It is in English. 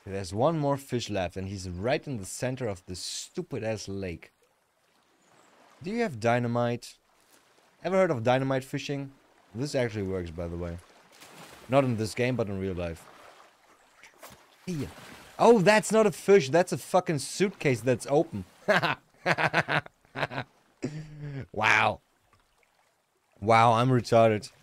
There's one more fish left, and he's right in the center of this stupid-ass lake. Do you have dynamite? Ever heard of dynamite fishing? This actually works, by the way. Not in this game, but in real life. Here. Oh, that's not a fish. That's a fucking suitcase that's open. Wow. Wow, I'm retarded.